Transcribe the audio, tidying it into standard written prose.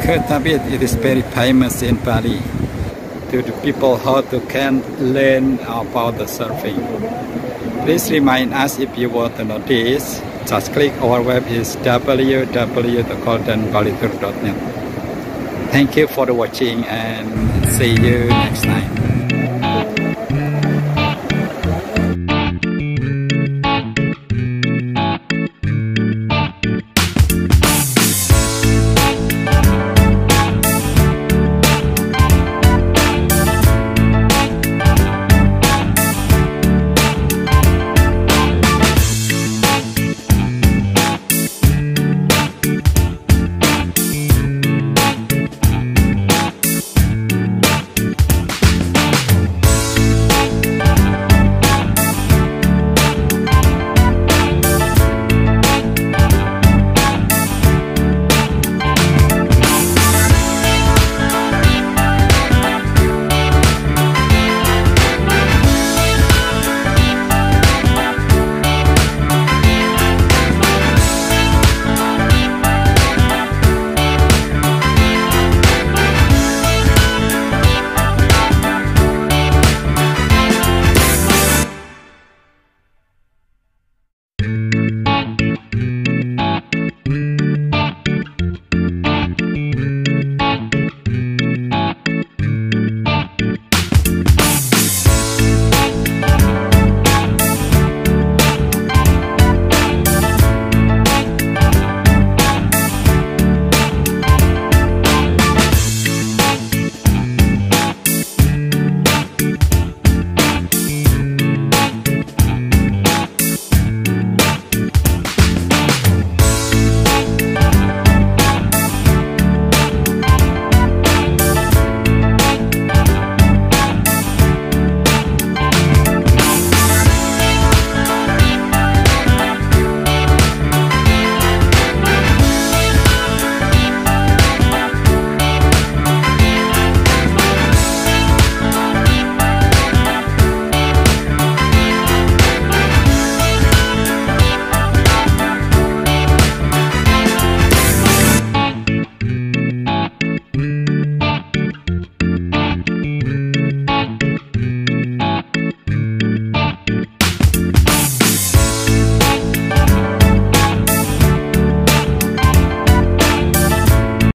Kuta it is very famous in Bali. To the people how to can learn about the surfing. Please remind us if you want to know this. Just click our web is www.goldenbalitour.net. Thank you for watching and see you next time.